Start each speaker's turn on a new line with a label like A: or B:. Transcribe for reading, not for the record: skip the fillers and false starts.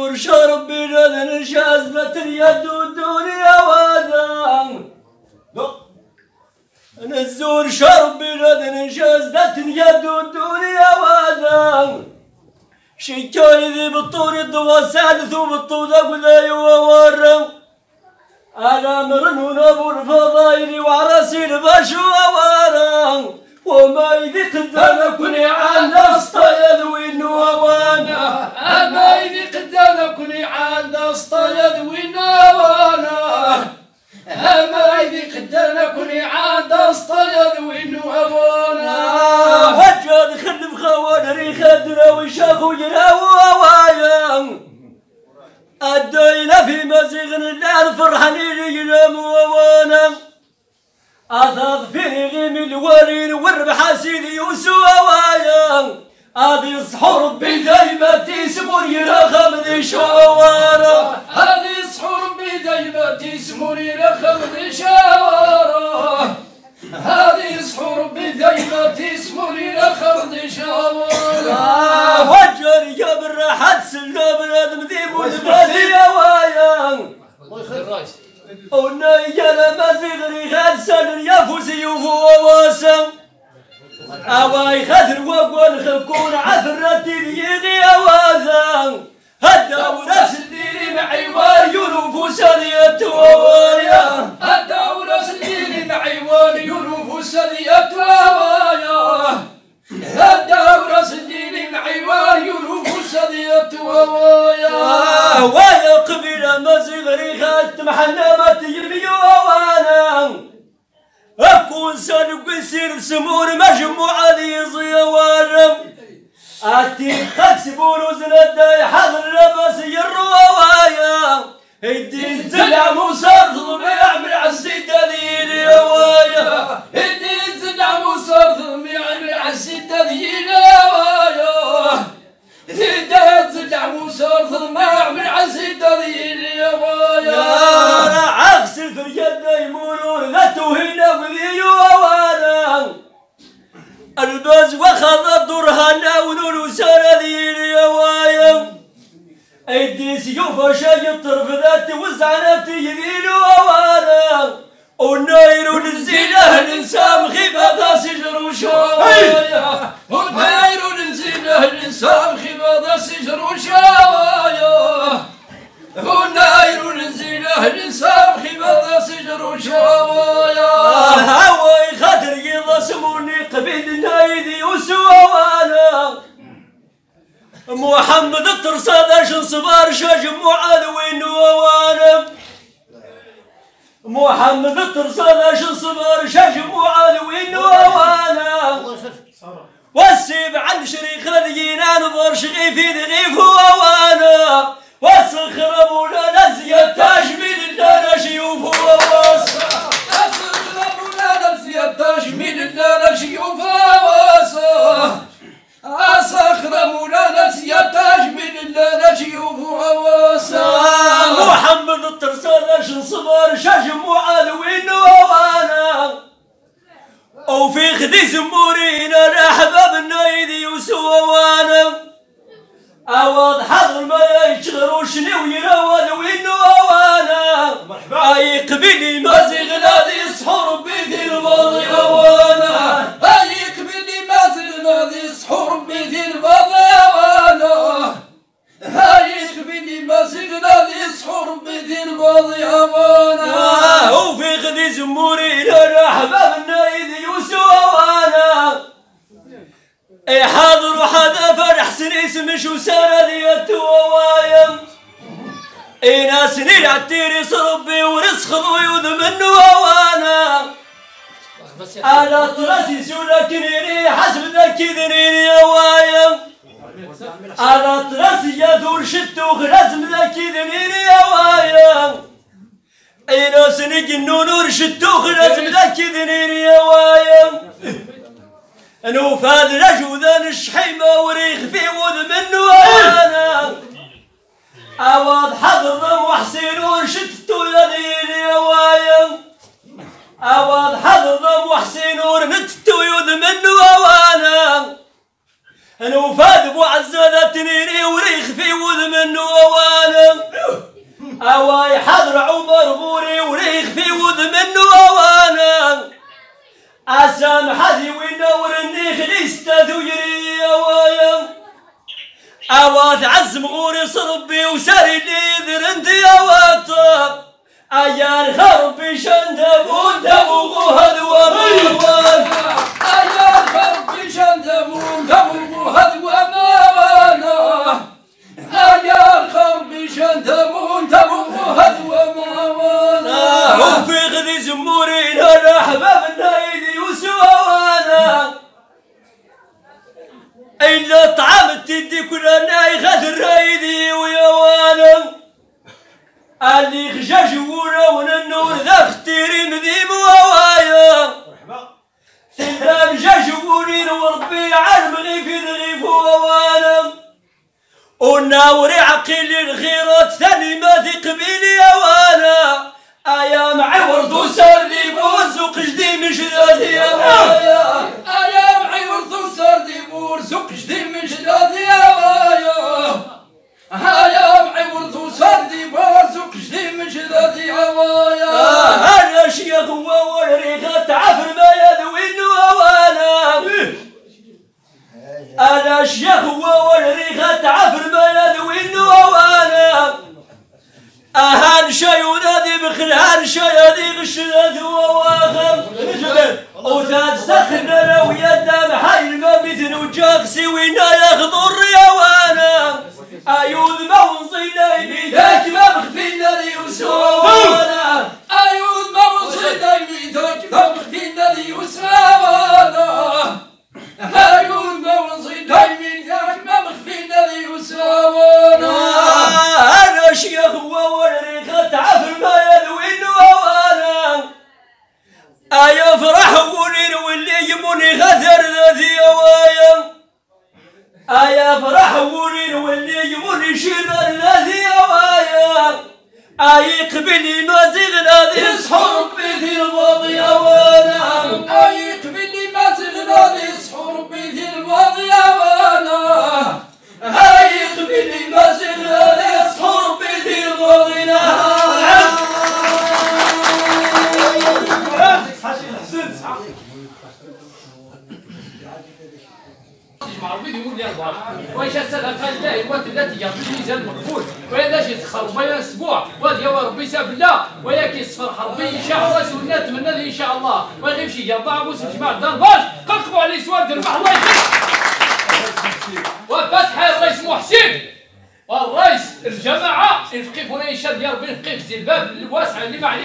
A: الزور شرب بلاد شازلة اليد والدنيا وذان الزور شرب بلاد شازلة اليد والدنيا وذان شكاي ذي بالطور الضوى سالث وبالطول أقول يوورم أنا مرنون أبو الفضايل وعرسي البشوى ورم وما يذيق قدام كوني عند اسطيد وينوانا
B: ما يذيق قدام كوني عند اسطيد وينوانا ما يذيق قدام كوني عند اسطيد وينوانا
A: وجد خلف خوان ريخ دراوي شاخو يراوى وايا أدينا في مزيغن الليل فرحانين يناموا وانا أثاث في غيم الورين والربح سيدي يوسوى وايا هذه صحور بدايمتي سمور يرخم ذي شوارا
B: هذه صحور بدايمتي سمور يرخم ذي شوارا هذه صحور بدايمتي سمور يرخم ذي شوارا
A: وجري يا بالراحة سلا بنادم ذيب والبادي يا وايا
B: الله يخليك الرايس
A: ونيا لما زغري غاد سن يفوزي وهو واسم أواي خذر وقول خكون عثرتي ليغي أواذا الدورة سديري معي ويلوف سلية ووايا
B: الدورة سديري معي ويلوف سلية ووايا الدورة سديري معي ويلوف سلية ووايا
A: ويا قبيلة ما زغري غاد محنمة يميو وانا أكون سالك يصير سمور مجموعة ذي زيوارم أتي خكسبون وزندا حضر لبس الرواية هدي الزلع مصر ظلم يعمل عالسيدة ذي الرواية
B: هدي الزلع مصر ظلم يعمل عالسيدة ذي الرواية هدي الزلع مصر ظلم يعمل عالسيدة ذي الرواية
A: عكس في اليد يمولون لا توهينا وذي وانا الباز وخذ الدرهنا ونور سنة ذي الرواية ايدي سيوف شاي الطرف ذات وزعنتي ذي الوانا وناير ونزيله الانسان خيبة سجر وشوايا
B: وناير ونزيله الانسان خيبة سجر وشوايا وناير ونزيله الانسان خيبة سجر وشوايا
A: هواي خاطر يضسموني قبيل نايدي وسوانا محمد الترصاد شن صبار شجموعة وين وانا محمد الترصاد شن صبار شجموعة وين وانا والسيب عن شريخ الجينان برشغي في ذغيف وانا والصخر مولانا زياد تجميل لنا شيوف وواسا
B: الصخر مولانا زياد تجميل لنا شيوف وواسا الصخر مولانا زياد تجميل لنا شيوف وواسا
A: محمد الترسال شن صبر شجموعة وين وانا وفي خدي زمورينا الاحباب النايدي وسوا وانا أواض حضر ما يشغلوا شنو ينوال وينو وانا أي قبيلي ما زغنا ذي سحور بيدي الباضي وانا
B: أي قبيلي ما زغنا ذي سحور بيدي الباضي وانا أي قبيلي ما زغنا ذي سحور بيدي الباضي وانا
A: وفي غدي زموري لا أحباب النايدي وسوا وانا اي حاضر وحدا فرح سني اسمش وسنة ذي وايم اي ناس سنين عالتيري صربي ورزق ضيوذ منه وانا على طراسي سولكنيني حسب ذاك ذنيني وايم على طراسي يا دور شتو غرزم ذاك ذنيني وايم اي ناس نجنون ورشتو غرزم ذاك ذنيني وايم انو فاد رجوذان الشحيمة وريخ في وذ منه وانا اواض حضر وحسين ورشدتو يذيني وايم اواض حضر وحسين ورنتتو يذ منه وانا انو فاد ابو عزة تنيني وريخ في وذ منه وانا أوا يحضر عمر غوري وريخ في وذ منه أوانا أسامح هذي وينور النخل يستاذو يري أوايا أوا تعزم غوري صربي وساري لي ذر انت أواتا أيا خربي شندبون دبوغو هدوى مروان
B: أيا خربي شندبون دبوغو هدوى موانا أيا خربي شندبون دبوغو هدوى موانا
A: وفي غدي زمورين الأحباب النايدي وسوانا إلا طعام تدي كنا ناي غدر رايدي ويوانا اللي خجاج ورون النور ذا ختيري مذيب ووايا ثلثان جاجورين وربي علم غيف الغيف ووانا وناوري عقيل الخيرات ثاني ما ذي قبيلي وانا ايام عورض وسار لي بوزق جدي من جدادي يا وايا
B: ايام عورض وسار لي بوزق جدي من جدادي يا وايا ايام عورض وسار لي بوزق جدي من جدادي يا وايا
A: انا شيخ والريخة تعفر ما يذوين وانا انا شيخ والريخة تعفر ما يذوين وانا أهان شي ونادي بخلهان شي هذي غشنات وواخر وتاد سخنا ويدا بحي المبيت وجاكسي وينا يخضر يا وانا أيود موصينا بيدك ما بخفينا لي وسوانا
B: أيود موصينا بيدك ما بخفينا لي وسوانا أيود موصينا بيدك ما بخفينا لي وسوانا
A: أنا شيخ والريخة تعفر ما يذوين وانا أيا فرح ولين واللي يموني غدر ذي وايا أيا فرح ولين واللي يموني شذر ذي وايا أي قبلي ما زغنا ذي سحور بذي الماضي وانا
B: أي قبلي ما زغنا ذي سحور بذي الماضي وانا
A: أي قبلي ما زغنا ذي سحور بذي الماضي
C: معروفين يقول لي البعض وايش السنه قال الله الوقت التي جاب الميزان مقبول ولا شيء تخرج بين اسبوع وهذا يا ربي ساب الله وياك صفر حربي ان شاء الله سولنا نتمنى ان شاء الله ما يغيب شي يرضى بوس الجماعه الدار باش قلقوا عليه سؤال دربح الله يخليك وفتح الرئيس محسن والرئيس الجماعه الفقيه هنا ان شاء الله يا ربي الفقيه في الباب الواسع اللي ما عليه